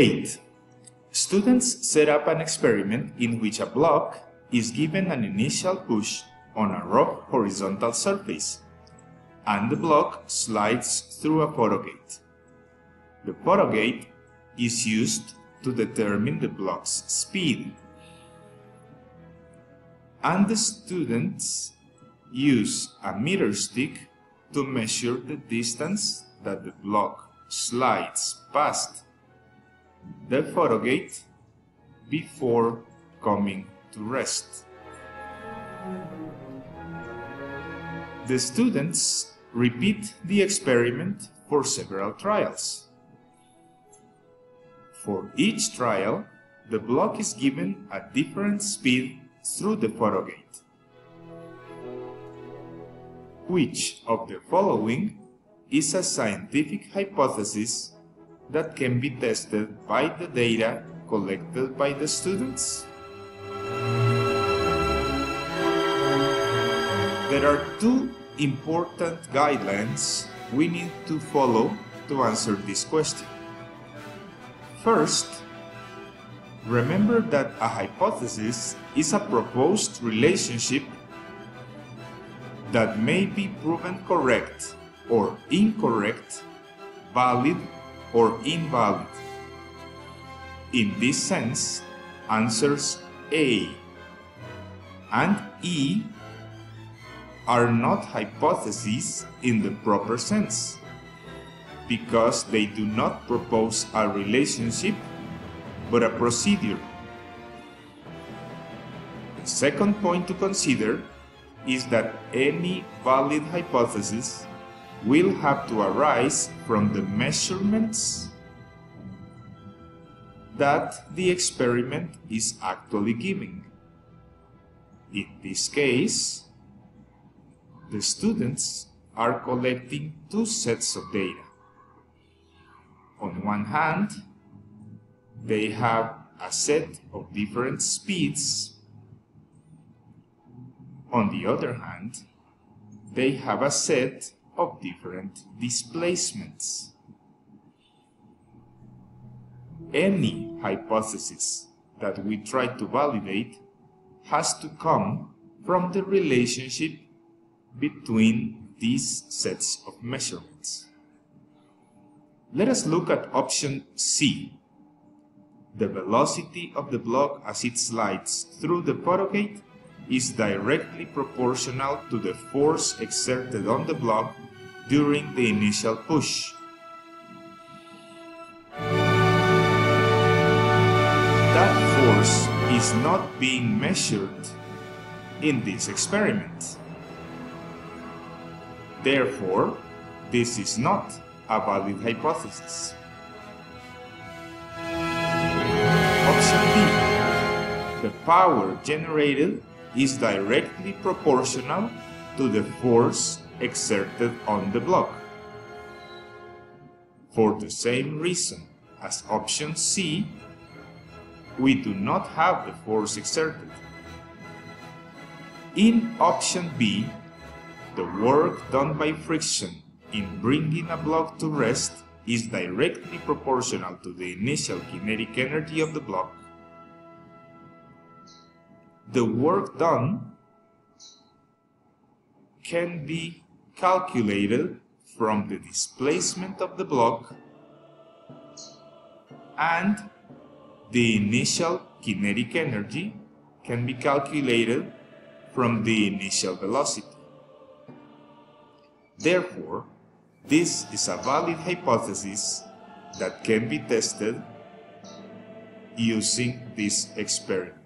8. Students set up an experiment in which a block is given an initial push on a rough horizontal surface, and the block slides through a photo gate. The photo gate is used to determine the block's speed, and the students use a meter stick to measure the distance that the block slides past the photo gate before coming to rest. The students repeat the experiment for several trials. For each trial, the block is given a different speed through the photo gate. Which of the following is a scientific hypothesis that can be tested by the data collected by the students? There are two important guidelines we need to follow to answer this question. First, remember that a hypothesis is a proposed relationship that may be proven correct or incorrect, valid or invalid. In this sense, answers A and E are not hypotheses in the proper sense, because they do not propose a relationship but a procedure. The second point to consider is that any valid hypothesis will have to arise from the measurements that the experiment is actually giving. In this case, the students are collecting two sets of data. On one hand, they have a set of different speeds. On the other hand, they have a set of different displacements. Any hypothesis that we try to validate has to come from the relationship between these sets of measurements. Let us look at option C. The velocity of the block as it slides through the photo gate is directly proportional to the force exerted on the block during the initial push. That force is not being measured in this experiment. Therefore, this is not a valid hypothesis. Option B. The power generated is directly proportional to the force exerted on the block. For the same reason as option C, we do not have the force exerted. In option B, the work done by friction in bringing a block to rest is directly proportional to the initial kinetic energy of the block. The work done can be calculated from the displacement of the block and the initial kinetic energy can be calculated from the initial velocity. Therefore, this is a valid hypothesis that can be tested using this experiment.